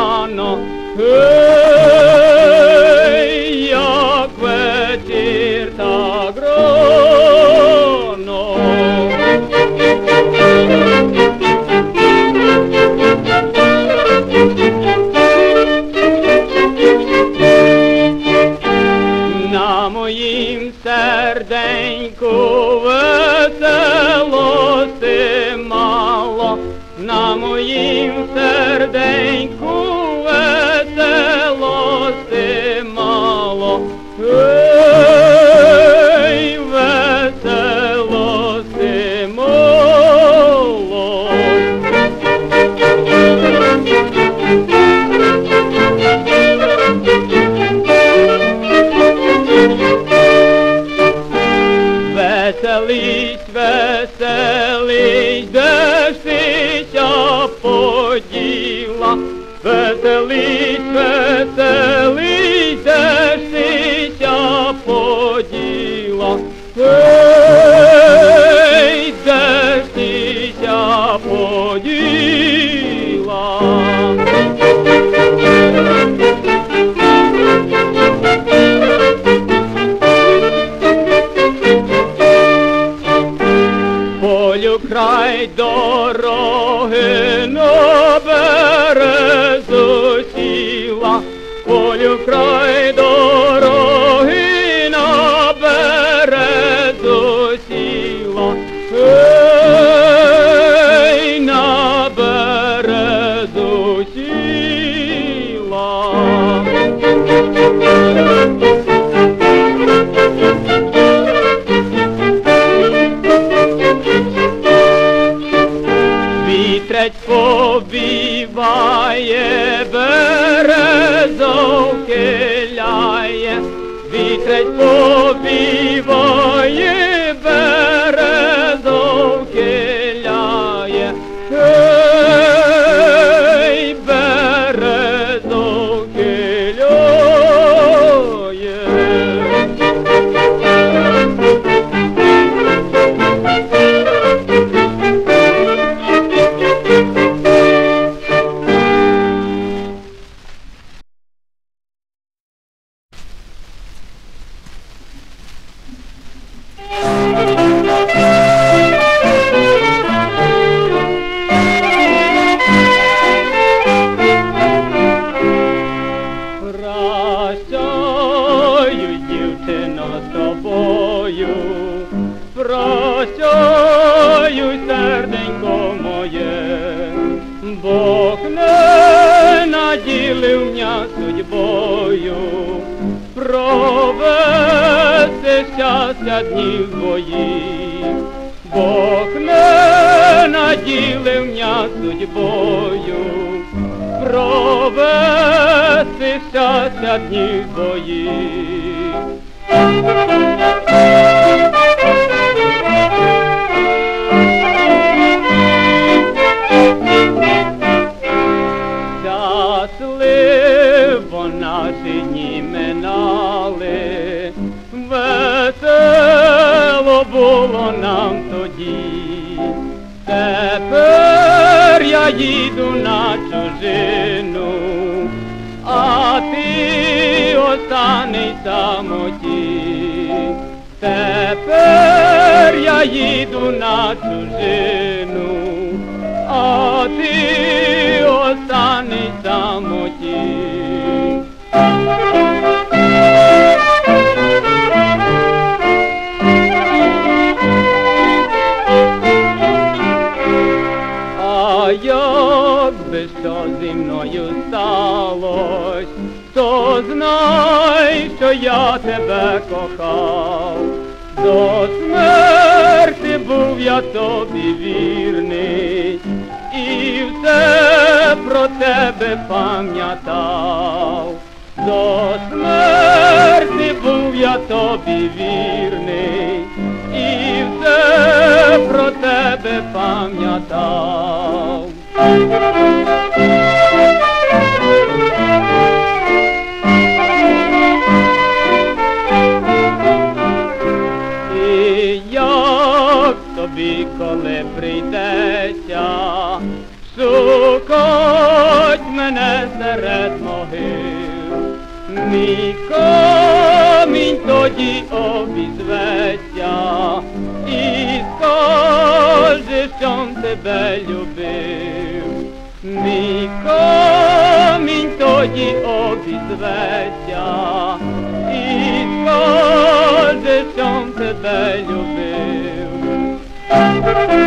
рано, як вечір, так рано. На моїм серденьку веселости мало, на моїм серденьку веселости мало, веселости мало. Веселись, веселись, де ж тися поділа? Веселись, веселись, де ж тися поділа? Де ж тися поділа? Полю край дороги на березу сіла, полю край дороги на березу сіла, на березу сіла. Вітрець повіває, березовки ляє, вітрець повіває, березовки ляє, березовки ляє. Прощаю, дівчино, з тобою, прощаю, серденько моє, Бог не наділив мене судьбою провести щастя днів твоїх. Бог не наділив мене судьбою провести щастя днів твоїх. Щасливо наші дні минали, весело було нам тоді. Тепер я їду на чужину, а ти останеш самоті. Тепер я їду на чужину, а ти останеш самоті. А як би що зі мною сталось, то знай, що я тебе кохав. До смерти був я тобі вірний, і все про тебе пам'ятав. До смерти був я тобі вірний, і все про тебе пам'ятав. І як тобі, коли прийдеться шукать мене серед могил. Мій камінь тоді обізветься і скаже, що тебе любив. Мій камінь тоді обізветься і скаже, що тебе любив.